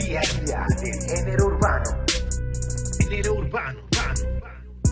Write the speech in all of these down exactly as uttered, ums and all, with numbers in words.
día a día del género urbano. Género urbano, urbano.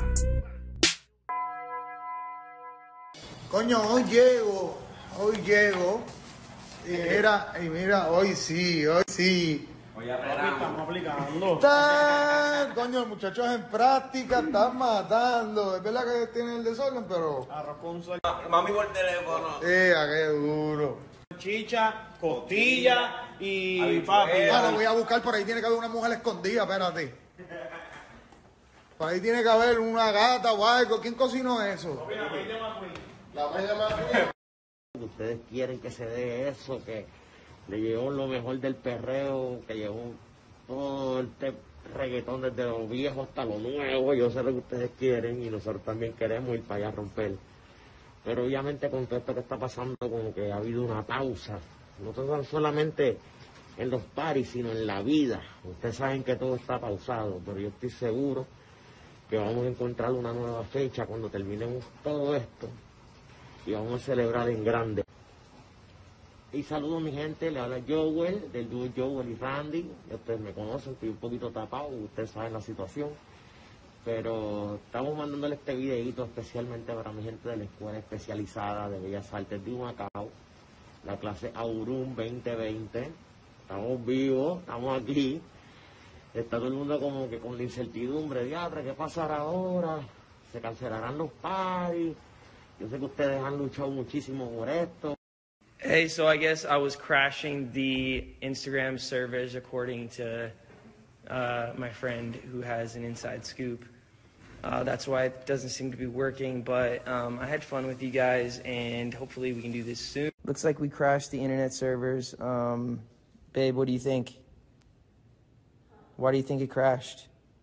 Coño, hoy llego, hoy llego. Y mira, y mira, hoy sí, hoy sí. Hoy estamos aplicando. Está, coño, el muchacho es en práctica, está matando. Es verdad que tiene el desorden, pero. Arroz con sol. Mami por teléfono. Eh, qué duro. Chicha, costilla y Habichuela. papi. Ah, lo voy a buscar, por ahí tiene que haber una mujer escondida, espérate. Por ahí tiene que haber una gata o algo. ¿Quién cocinó eso? La media más. Ustedes quieren que se dé eso, que le llegó lo mejor del perreo, que llegó todo este reggaetón desde lo viejo hasta lo nuevo. Yo sé lo que ustedes quieren y nosotros también queremos ir para allá a romper. Pero obviamente con todo esto que está pasando, como que ha habido una pausa. No tan solamente en los paris, sino en la vida. Ustedes saben que todo está pausado, pero yo estoy seguro que vamos a encontrar una nueva fecha cuando terminemos todo esto. Y vamos a celebrar en grande. Y saludo a mi gente, le habla Joel, del dúo Joel y Randy. Ustedes me conocen, estoy un poquito tapado, ustedes saben la situación. Pero estamos mandándole este videito especialmente para mi gente de la Escuela Especializada de Bellas Artes de Humacao, la clase Aurum veinte veinte. Estamos vivos, estamos aquí. Está todo el mundo como que con la incertidumbre, diatre, ¿qué pasará ahora? ¿Se cancelarán los paris? Yo sé que ustedes han luchado muchísimo por esto. Hey, so I guess I was crashing the Instagram servers according to uh, my friend who has an inside scoop. Uh, that's why it doesn't seem to be working, but um, I had fun with you guys, and hopefully we can do this soon. Looks like we crashed the internet servers. Um, babe, what do you think? Why do you think it crashed?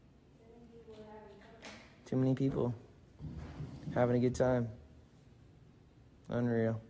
Too many people having a good time. Unreal.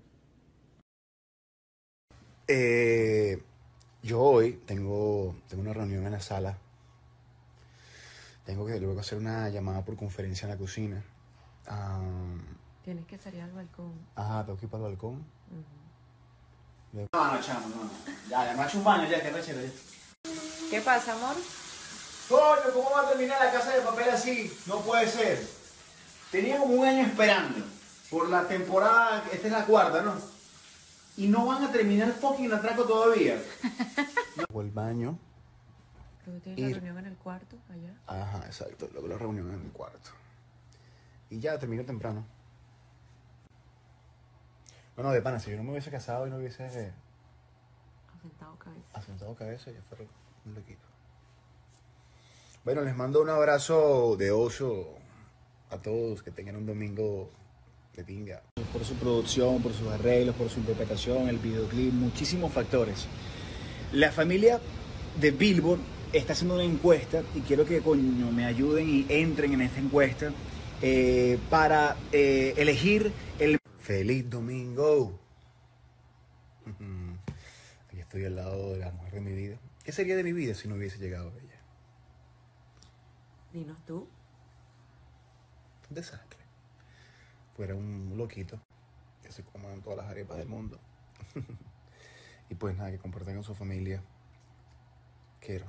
Eh, yo hoy tengo, tengo una reunión en la sala. Tengo que luego hacer una llamada por conferencia en la cocina. Um, Tienes que salir al balcón. Ajá, tengo que ir para el balcón. Uh-huh. No, no, chamo, no. Ya, ya me ha hecho un baño ya, que rechero ya. ¿Qué pasa, amor? Coño, ¿cómo va a terminar la Casa de Papel así? No puede ser. Tenía como un año esperando por la temporada, esta es la cuarta, ¿no? Y no van a terminar el fucking atraco todavía. O el baño. Luego tienes Ir. la reunión en el cuarto, allá. Ajá, exacto. Luego la reunión en el cuarto. Y ya termino temprano. Bueno, de pana, si yo no me hubiese casado y no hubiese Asentado cabeza. asentado cabeza, ya fuera un loquito. Bueno, les mando un abrazo de oso a todos. Que tengan un domingo de pinga. Por su producción, por sus arreglos, por su interpretación, el videoclip, muchísimos factores. La familia de Billboard está haciendo una encuesta y quiero que coño me ayuden y entren en esta encuesta eh, para eh, elegir el... ¡Feliz domingo! Aquí estoy al lado de la mujer de mi vida. ¿Qué sería de mi vida si no hubiese llegado ella? Dinos tú. Un desastre. Pues era un loquito que se coman todas las arepas del mundo. Y pues nada, que compartan con su familia. Quiero.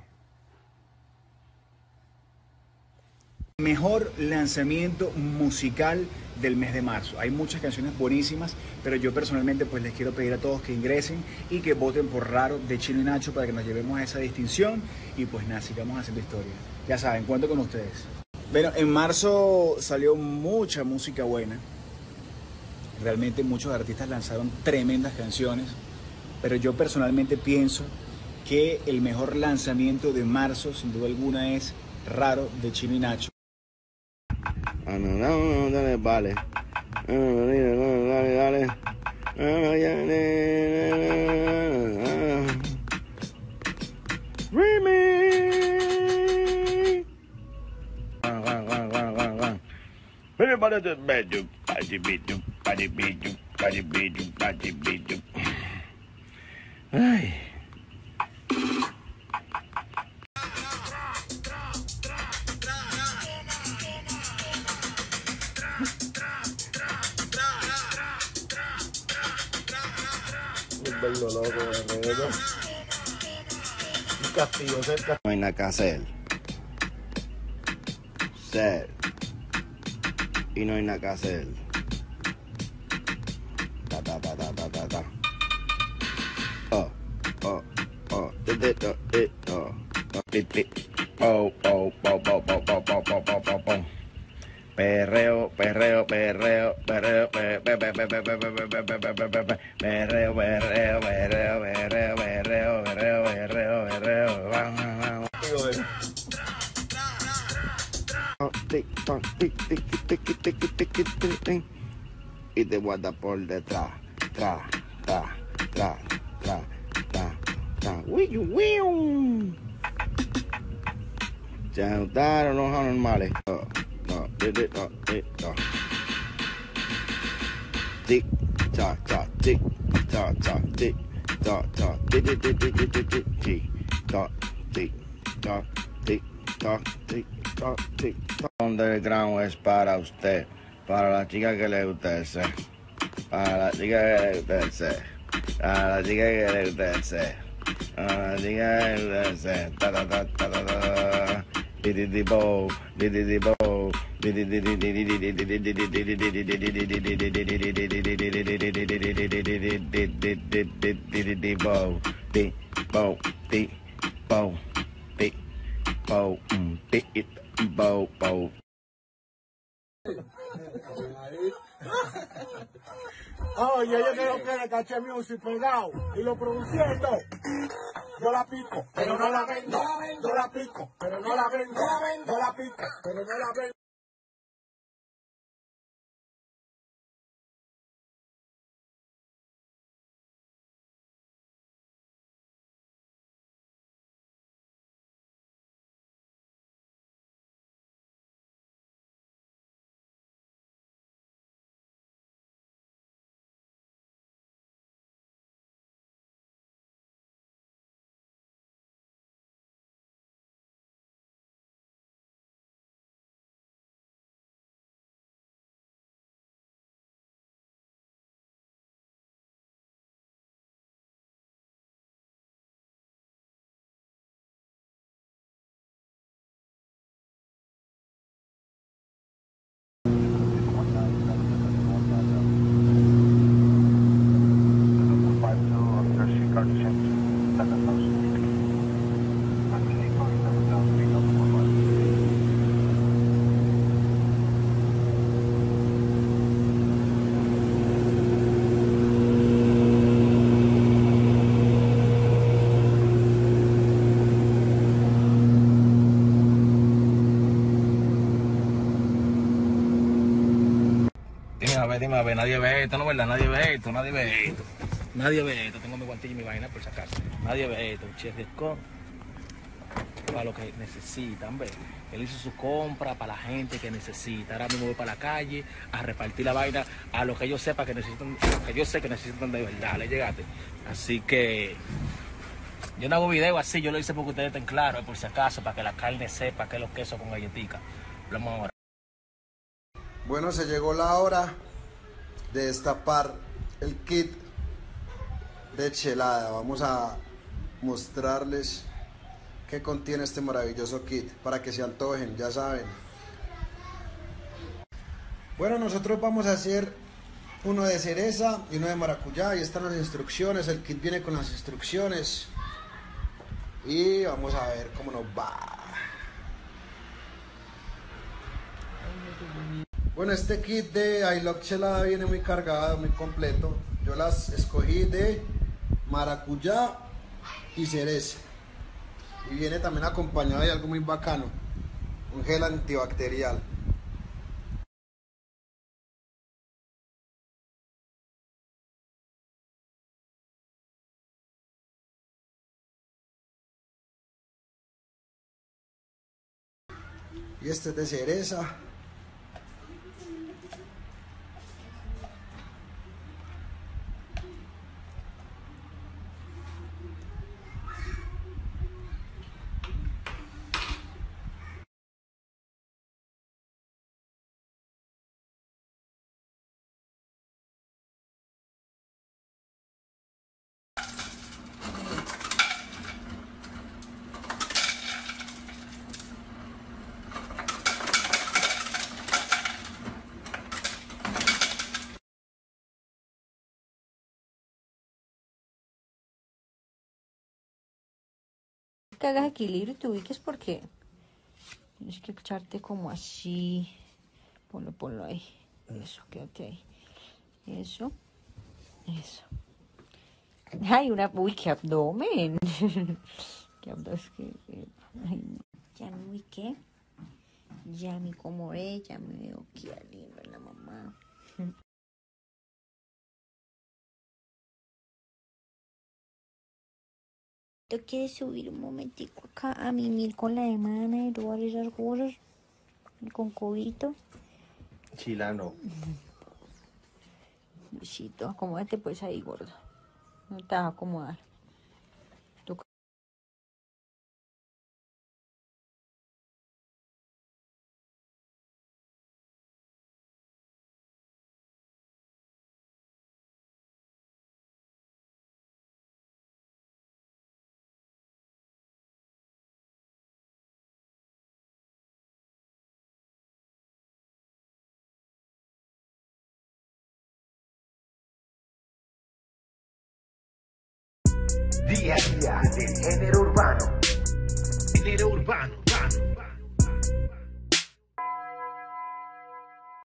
Mejor lanzamiento musical del mes de marzo. Hay muchas canciones buenísimas, pero yo personalmente pues les quiero pedir a todos que ingresen y que voten por Raro de Chino y Nacho para que nos llevemos a esa distinción y pues nada, sigamos haciendo historia. Ya saben, cuento con ustedes. Bueno, en marzo salió mucha música buena. Realmente muchos artistas lanzaron tremendas canciones, pero yo personalmente pienso que el mejor lanzamiento de marzo, sin duda alguna, es Raro de Chino y Nacho. Ah, no, no, no, dale, vale. Ah, dale, dale, dale. Ah, ya, na, na, na. Remix. Guan, guan, guan, guan, guan, guan. Everybody just bad you, body beat you, body beat you, body beat you, body beat you. Ay. Verlo loco, Castillo, ese es el Castillo. No hay nada que hacer. Ser. Y no hay nada que hacer. Ta ta ta ta ta ta ta. Oh, oh, oh, de de de de oh, oh, de de. Oh, oh, oh, oh, oh, oh, oh, oh, oh, oh, oh. Perreo, perreo, perreo, perreo, perreo, perreo, perreo, perreo, perreo, perreo, perreo, perreo, perreo, perreo, perreo. Tic, toc, tic, tic, tic, tic, tic, tic, tic, tic. Y te guarda por detrás, tra, tra, tra, tra, tra, tra. Wiu, wiu. Se ajustaron los anormales. Oh, no, de, de, no, de, no. Tic, toc, toc, tic, toc, toc, tic, toc, toc, tic, tic, tic, tic, tic, tic, tic, tic, toc, tic, toc, tic, toc, tic, toc, tic, toc. Underground es para usted, para la chica que le gusta ese, para la chica que le gusta ese, para la chica que le gusta ese, para la chica que le gusta ese, ta ta ta ta ta ta. Diddy bow, diddy bow, diddy diddy diddy diddy diddy diddy bow, di bow, di bow, di bow, di bow, bow. Oye, yo quiero que le caché music pegado y lo produciendo. Yo la pico, pero no la vendo. Yo la pico, pero no la vendo. Yo la pico, pero no la vendo. Dime a ver, dime a ver, nadie ve esto, ¿no es verdad? Nadie ve esto, nadie ve esto. Nadie ve esto, tengo mi guantilla y mi vaina por si acaso. Nadie ve esto, un chef de con para lo que necesitan, ¿ves? Él hizo su compra para la gente que necesita. Ahora mismo voy para la calle a repartir la vaina a lo que yo sepa que necesitan, que yo sé que necesitan de verdad, ¿le llegaste? Así que yo no hago video así, yo lo hice porque ustedes estén claros, por si acaso, para que la carne sepa que es los quesos con galletica. Vamos ahora. Bueno, se llegó la hora de destapar el kit de chelada. Vamos a mostrarles qué contiene este maravilloso kit para que se antojen, ya saben. Bueno, nosotros vamos a hacer uno de cereza y uno de maracuyá. Ahí están las instrucciones, el kit viene con las instrucciones y vamos a ver cómo nos va. Bueno, este kit de I Love Chelada viene muy cargado, muy completo. Yo las escogí de maracuyá y cereza. Y viene también acompañado de algo muy bacano, un gel antibacterial. Y este es de cereza. necesito que hagas equilibrio y te ubiques porque tienes que echarte como así. Ponlo, ponlo ahí. Eso, quédate ahí. Eso. Eso. Ay, una... Uy, qué abdomen. Qué abdomen. Es que... Ay, ya me ubiqué. Ya me acomodé. Ya me veo aquí lindo en la mamá. ¿Tú quieres subir un momentico acá a mimir con la hermana y todas esas cosas? Con codito. Chilano. Besito, acomódate pues ahí, gordo. No te vas a acomodar. Tú- Día a día del género urbano. Género urbano.